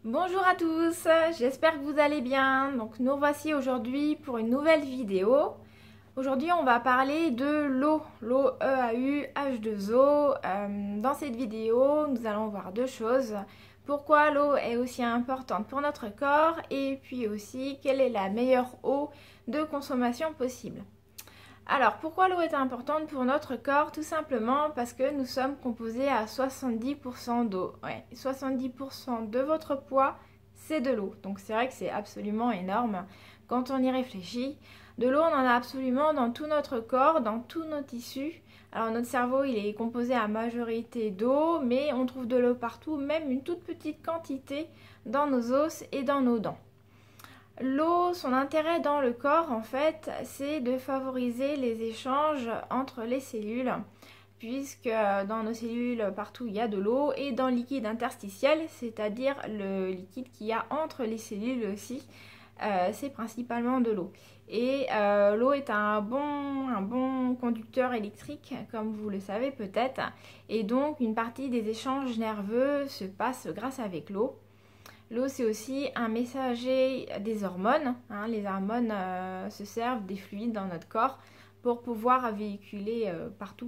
Bonjour à tous, j'espère que vous allez bien. Donc nous voici aujourd'hui pour une nouvelle vidéo. Aujourd'hui on va parler de l'eau, l'eau EAU H2O. Dans cette vidéo nous allons voir deux choses. Pourquoi l'eau est aussi importante pour notre corps et puis aussi quelle est la meilleure eau de consommation possible. Alors, pourquoi l'eau est importante pour notre corps? Tout simplement parce que nous sommes composés à 70% d'eau. Ouais, 70% de votre poids, c'est de l'eau. Donc c'est vrai que c'est absolument énorme quand on y réfléchit. De l'eau, on en a absolument dans tout notre corps, dans tous nos tissus. Alors notre cerveau, il est composé à majorité d'eau, mais on trouve de l'eau partout, même une toute petite quantité dans nos os et dans nos dents. L'eau, son intérêt dans le corps, en fait, c'est de favoriser les échanges entre les cellules, puisque dans nos cellules, partout, il y a de l'eau, et dans le liquide interstitiel, c'est-à-dire le liquide qu'il y a entre les cellules aussi, c'est principalement de l'eau. Et l'eau est un bon conducteur électrique, comme vous le savez peut-être, et donc une partie des échanges nerveux se passe grâce avec l'eau. L'eau, c'est aussi un messager des hormones. Les hormones se servent des fluides dans notre corps pour pouvoir véhiculer partout.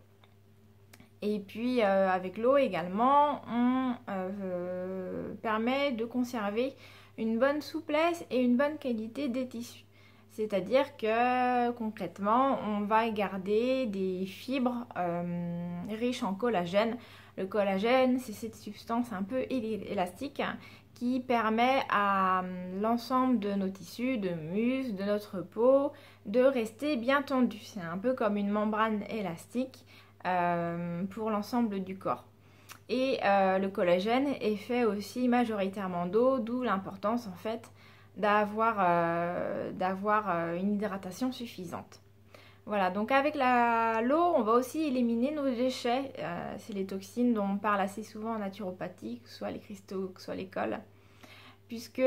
Et puis, avec l'eau également, on permet de conserver une bonne souplesse et une bonne qualité des tissus. C'est-à-dire que concrètement, on va garder des fibres riches en collagène. Le collagène, c'est cette substance un peu élastique qui permet à l'ensemble de nos tissus, de muscles, de notre peau, de rester bien tendu. C'est un peu comme une membrane élastique pour l'ensemble du corps. Et le collagène est fait aussi majoritairement d'eau, d'où l'importance en fait d'avoir une hydratation suffisante. Voilà, donc avec l'eau, on va aussi éliminer nos déchets. C'est les toxines dont on parle assez souvent en naturopathie, que ce soit les cristaux, que ce soit les cols. Puisque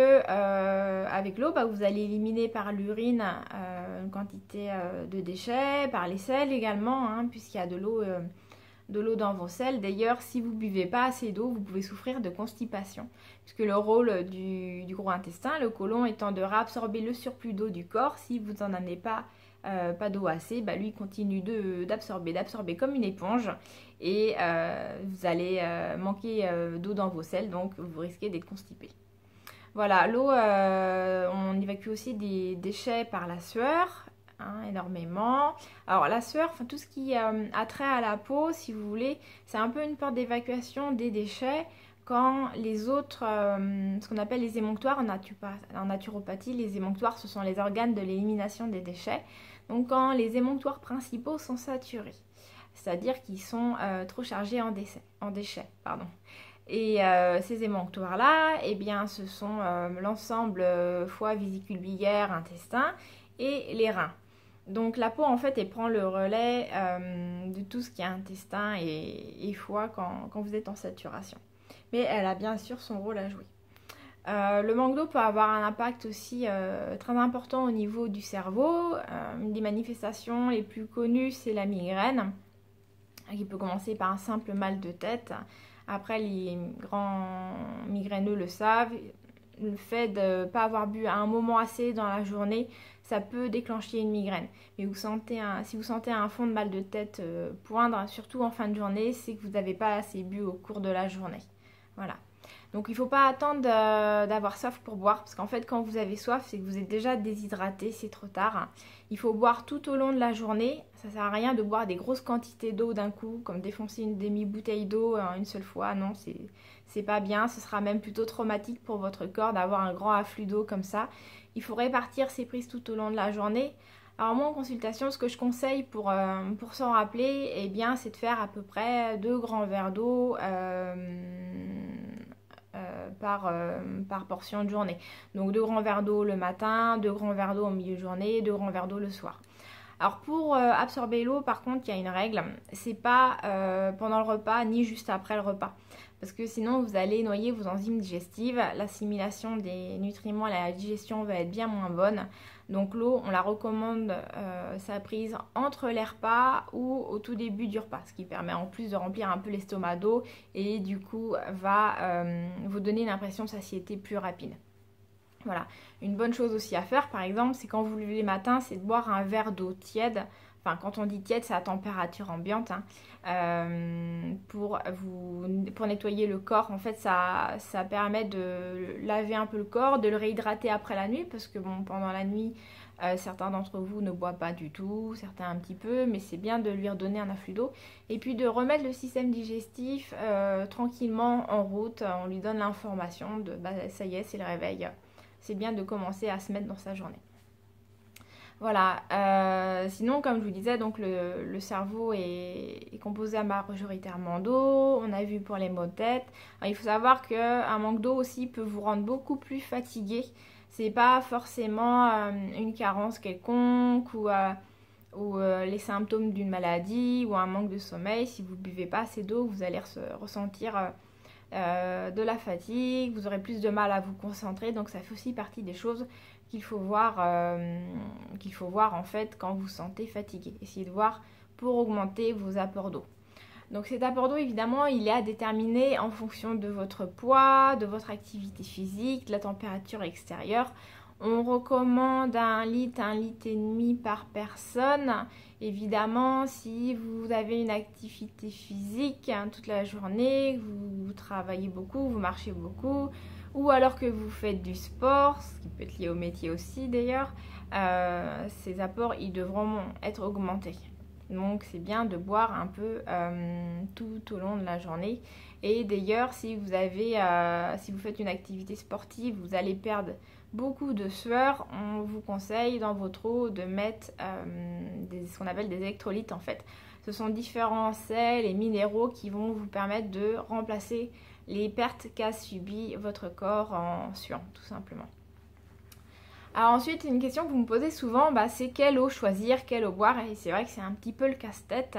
avec l'eau, vous allez éliminer par l'urine une quantité de déchets, par les selles également, puisqu'il y a de l'eau dans vos selles. D'ailleurs, si vous ne buvez pas assez d'eau, vous pouvez souffrir de constipation. Puisque le rôle du gros intestin, le côlon, étant de réabsorber le surplus d'eau du corps, si vous n'en avez pas d'eau assez, lui continue d'absorber comme une éponge et vous allez manquer d'eau dans vos selles, donc vous risquez d'être constipé. Voilà, l'eau, on évacue aussi des déchets par la sueur, énormément. Alors la sueur, tout ce qui a trait à la peau, si vous voulez, c'est un peu une porte d'évacuation des déchets. Quand les autres, ce qu'on appelle les émonctoires en naturopathie, les émonctoires, ce sont les organes de l'élimination des déchets. Donc quand les émonctoires principaux sont saturés, c'est-à-dire qu'ils sont trop chargés en déchets. Et ces émonctoires-là, eh bien, ce sont l'ensemble foie, vésicule biliaire, intestin et les reins. Donc la peau, en fait, elle prend le relais de tout ce qui est intestin et foie quand vous êtes en saturation. Mais elle a bien sûr son rôle à jouer. Le manque d'eau peut avoir un impact aussi très important au niveau du cerveau. Une des manifestations les plus connues, c'est la migraine, qui peut commencer par un simple mal de tête. Après, les grands migraineux le savent. Le fait de ne pas avoir bu à un moment assez dans la journée, ça peut déclencher une migraine. Mais si vous sentez un fond de mal de tête poindre, surtout en fin de journée, c'est que vous n'avez pas assez bu au cours de la journée. Voilà. Donc il ne faut pas attendre d'avoir soif pour boire, parce qu'en fait quand vous avez soif, c'est que vous êtes déjà déshydraté, c'est trop tard. Il faut boire tout au long de la journée. Ça ne sert à rien de boire des grosses quantités d'eau d'un coup, comme défoncer une demi-bouteille d'eau une seule fois. Non, c'est pas bien. Ce sera même plutôt traumatique pour votre corps d'avoir un grand afflux d'eau comme ça. Il faut répartir ses prises tout au long de la journée. Alors moi en consultation, ce que je conseille pour s'en rappeler, eh bien, c'est de faire à peu près 2 grands verres d'eau par portion de journée. Donc 2 grands verres d'eau le matin, 2 grands verres d'eau au milieu de journée, 2 grands verres d'eau le soir. Alors pour absorber l'eau, par contre, il y a une règle, c'est pas pendant le repas ni juste après le repas. Parce que sinon, vous allez noyer vos enzymes digestives, l'assimilation des nutriments et la digestion va être bien moins bonne. Donc l'eau, on la recommande sa prise entre les repas ou au tout début du repas, ce qui permet en plus de remplir un peu l'estomac d'eau et du coup va vous donner une impression de satiété plus rapide. Voilà, une bonne chose aussi à faire par exemple, c'est quand vous vous levez le matin, c'est de boire un verre d'eau tiède. Enfin, quand on dit tiède, c'est à température ambiante, hein, pour nettoyer le corps. En fait, ça permet de laver un peu le corps, de le réhydrater après la nuit, parce que bon, pendant la nuit, certains d'entre vous ne boivent pas du tout, certains un petit peu, mais c'est bien de lui redonner un afflux d'eau. Et puis de remettre le système digestif tranquillement en route. On lui donne l'information de bah, ça y est, c'est le réveil. C'est bien de commencer à se mettre dans sa journée. Voilà, sinon comme je vous disais, donc le cerveau est composé majoritairement d'eau, on a vu pour les maux de tête. Alors, il faut savoir qu'un manque d'eau aussi peut vous rendre beaucoup plus fatigué. C'est pas forcément une carence quelconque ou les symptômes d'une maladie ou un manque de sommeil. Si vous ne buvez pas assez d'eau, vous allez ressentir de la fatigue, vous aurez plus de mal à vous concentrer, donc ça fait aussi partie des choses qu'il faut voir en fait quand vous vous sentez fatigué. Essayez de voir pour augmenter vos apports d'eau. Donc cet apport d'eau, évidemment, il est à déterminer en fonction de votre poids, de votre activité physique, de la température extérieure. On recommande 1 litre, 1,5 litre par personne. Évidemment, si vous avez une activité physique toute la journée, vous travaillez beaucoup, vous marchez beaucoup, ou alors que vous faites du sport, ce qui peut être lié au métier aussi d'ailleurs, ces apports ils devront être augmentés. Donc c'est bien de boire un peu tout au long de la journée. Et d'ailleurs, si vous faites une activité sportive, vous allez perdre beaucoup de sueur. On vous conseille dans votre eau de mettre ce qu'on appelle des électrolytes en fait. Ce sont différents sels et minéraux qui vont vous permettre de remplacer les pertes qu'a subi votre corps en suant, tout simplement. Alors ensuite, une question que vous me posez souvent, c'est quelle eau choisir, quelle eau boire. Et c'est vrai que c'est un petit peu le casse-tête.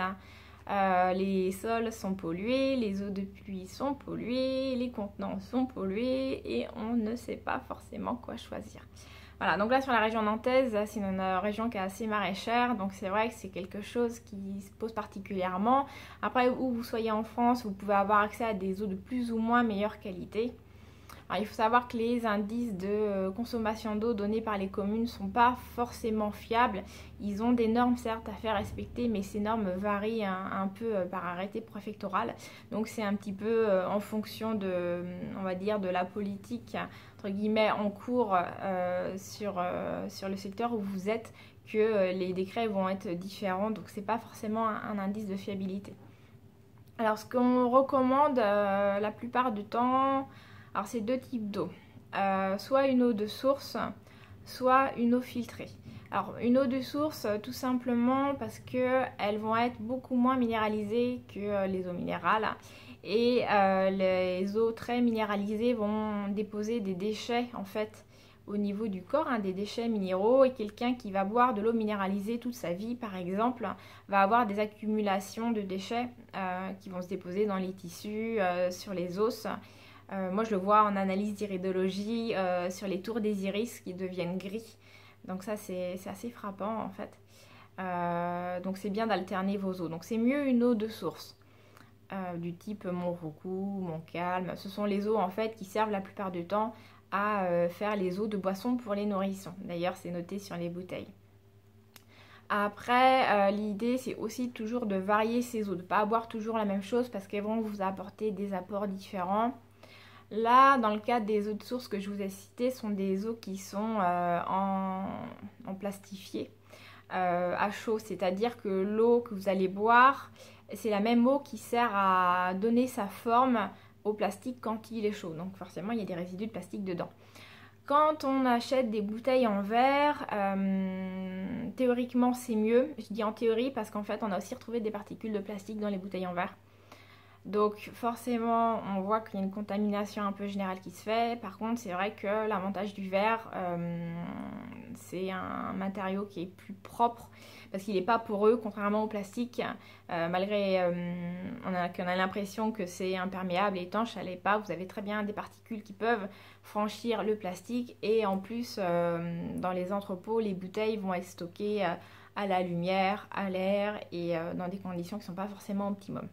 Les sols sont pollués, les eaux de pluie sont polluées, les contenants sont pollués et on ne sait pas forcément quoi choisir. Voilà, donc là sur la région nantaise, c'est une région qui est assez maraîchère, donc c'est vrai que c'est quelque chose qui se pose particulièrement. Après, où vous soyez en France, vous pouvez avoir accès à des eaux de plus ou moins meilleure qualité. Alors, il faut savoir que les indices de consommation d'eau donnés par les communes ne sont pas forcément fiables. Ils ont des normes certes à faire respecter, mais ces normes varient un peu par arrêté préfectoral. Donc c'est un petit peu en fonction de, on va dire, de la politique entre guillemets en cours sur le secteur où vous êtes que les décrets vont être différents. Donc c'est pas forcément un indice de fiabilité. Alors ce qu'on recommande la plupart du temps, alors c'est 2 types d'eau, soit une eau de source, soit une eau filtrée. Alors une eau de source tout simplement parce qu'elles vont être beaucoup moins minéralisées que les eaux minérales et les eaux très minéralisées vont déposer des déchets en fait au niveau du corps, des déchets minéraux, et quelqu'un qui va boire de l'eau minéralisée toute sa vie par exemple va avoir des accumulations de déchets qui vont se déposer dans les tissus, sur les os. Moi je le vois en analyse d'iridologie sur les tours des iris qui deviennent gris. Donc ça c'est assez frappant en fait. Donc c'est bien d'alterner vos eaux. Donc c'est mieux une eau de source du type Montroucou, Montcalm. Ce sont les eaux en fait qui servent la plupart du temps à faire les eaux de boisson pour les nourrissons. D'ailleurs c'est noté sur les bouteilles. Après, l'idée c'est aussi toujours de varier ces eaux, de ne pas boire toujours la même chose parce qu'elles vont vous apporter des apports différents. Là, dans le cadre des eaux de source que je vous ai citées, sont des eaux qui sont en plastifié à chaud. C'est-à-dire que l'eau que vous allez boire, c'est la même eau qui sert à donner sa forme au plastique quand il est chaud. Donc forcément, il y a des résidus de plastique dedans. Quand on achète des bouteilles en verre, théoriquement c'est mieux. Je dis en théorie parce qu'en fait, on a aussi retrouvé des particules de plastique dans les bouteilles en verre. Donc forcément, on voit qu'il y a une contamination un peu générale qui se fait. Par contre, c'est vrai que l'avantage du verre, c'est un matériau qui est plus propre parce qu'il n'est pas poreux, contrairement au plastique. Malgré qu'on a l'impression que c'est imperméable et étanche, ça l'est pas. Vous avez très bien des particules qui peuvent franchir le plastique. Et en plus, dans les entrepôts, les bouteilles vont être stockées à la lumière, à l'air et dans des conditions qui ne sont pas forcément optimum.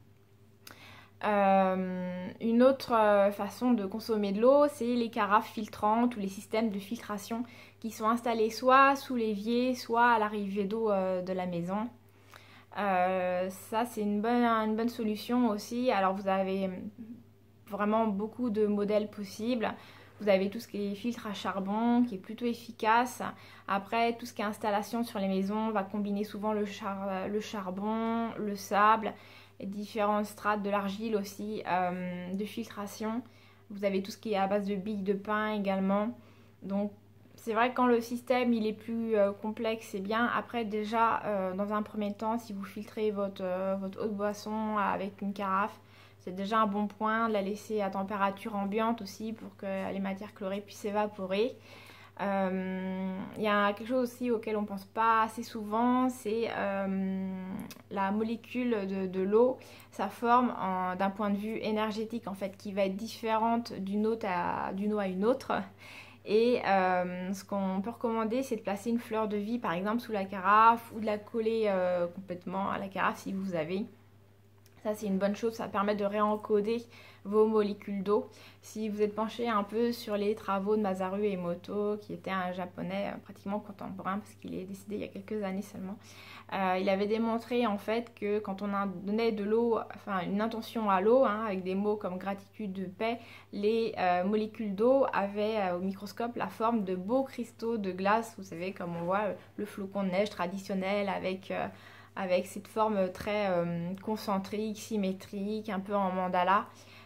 Une autre façon de consommer de l'eau, c'est les carafes filtrantes ou les systèmes de filtration qui sont installés soit sous l'évier, soit à l'arrivée d'eau de la maison. Ça, c'est une bonne solution aussi. Alors, vous avez vraiment beaucoup de modèles possibles. Vous avez tout ce qui est filtre à charbon, qui est plutôt efficace. Après, tout ce qui est installation sur les maisons va combiner souvent le charbon, le sable, et différentes strates de l'argile aussi, de filtration. Vous avez tout ce qui est à base de billes de pain également. Donc, c'est vrai que quand le système il est plus complexe, c'est bien. Après, déjà, dans un premier temps, si vous filtrez votre eau de boisson avec une carafe, c'est déjà un bon point. La laisser à température ambiante aussi pour que les matières chlorées puissent s'évaporer. Il y a quelque chose aussi auquel on ne pense pas assez souvent, c'est la molécule de l'eau, sa forme d'un point de vue énergétique en fait, qui va être différente d'une eau à une autre. Et ce qu'on peut recommander, c'est de placer une fleur de vie par exemple sous la carafe ou de la coller complètement à la carafe si vous avez. Ça, c'est une bonne chose, ça permet de réencoder vos molécules d'eau. Si vous êtes penché un peu sur les travaux de Masaru Emoto, qui était un japonais pratiquement contemporain, parce qu'il est décédé il y a quelques années seulement, il avait démontré en fait que quand on donnait de l'eau, enfin une intention à l'eau, avec des mots comme gratitude, paix, les molécules d'eau avaient au microscope la forme de beaux cristaux de glace, vous savez, comme on voit le flocon de neige traditionnel avec cette forme très concentrique, symétrique, un peu en mandala.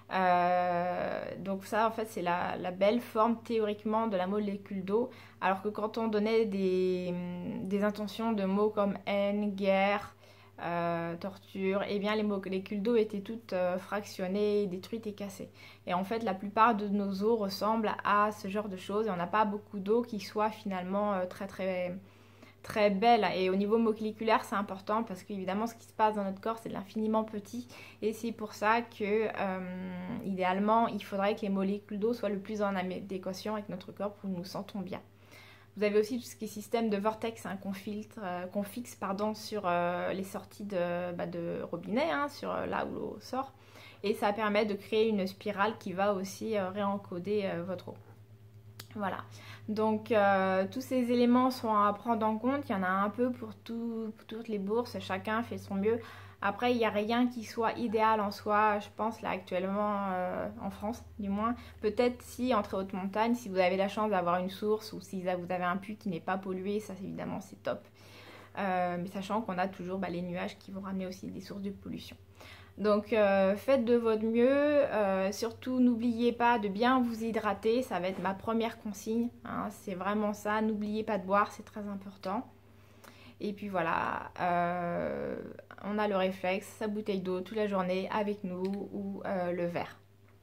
Donc ça, en fait, c'est la belle forme théoriquement de la molécule d'eau. Alors que quand on donnait des intentions de mots comme haine, guerre, torture, eh bien les molécules d'eau étaient toutes fractionnées, détruites et cassées. Et en fait, la plupart de nos eaux ressemblent à ce genre de choses. Et on n'a pas beaucoup d'eau qui soit finalement très belle. Et au niveau moléculaire, c'est important parce qu'évidemment, ce qui se passe dans notre corps, c'est de l'infiniment petit. Et c'est pour ça que, idéalement, il faudrait que les molécules d'eau soient le plus en adéquation avec notre corps pour que nous nous sentons bien. Vous avez aussi tout ce qui est système de vortex qu'on fixe sur les sorties de robinet, sur là où l'eau sort. Et ça permet de créer une spirale qui va aussi réencoder votre eau. Voilà, donc tous ces éléments sont à prendre en compte, il y en a un peu pour toutes les bourses, chacun fait son mieux. Après, il n'y a rien qui soit idéal en soi, je pense, là actuellement, en France du moins. Peut-être si, entre hautes montagnes, si vous avez la chance d'avoir une source ou si vous avez un puits qui n'est pas pollué, ça évidemment c'est top. Mais sachant qu'on a toujours les nuages qui vont ramener aussi des sources de pollution. Donc faites de votre mieux, surtout n'oubliez pas de bien vous hydrater, ça va être ma première consigne, c'est vraiment ça, n'oubliez pas de boire, c'est très important. Et puis voilà, on a le réflexe, sa bouteille d'eau toute la journée avec nous ou le verre.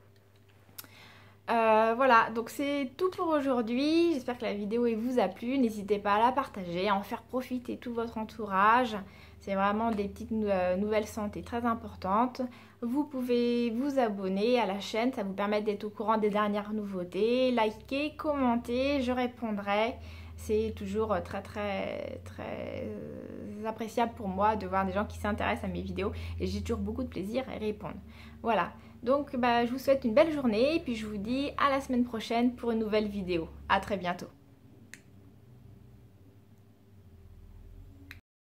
Voilà, donc c'est tout pour aujourd'hui, j'espère que la vidéo vous a plu, n'hésitez pas à la partager, à en faire profiter tout votre entourage. C'est vraiment des petites nouvelles santé très importantes. Vous pouvez vous abonner à la chaîne, ça vous permet d'être au courant des dernières nouveautés. Likez, commentez, je répondrai. C'est toujours très appréciable pour moi de voir des gens qui s'intéressent à mes vidéos. Et j'ai toujours beaucoup de plaisir à y répondre. Voilà, donc je vous souhaite une belle journée et puis je vous dis à la semaine prochaine pour une nouvelle vidéo. À très bientôt.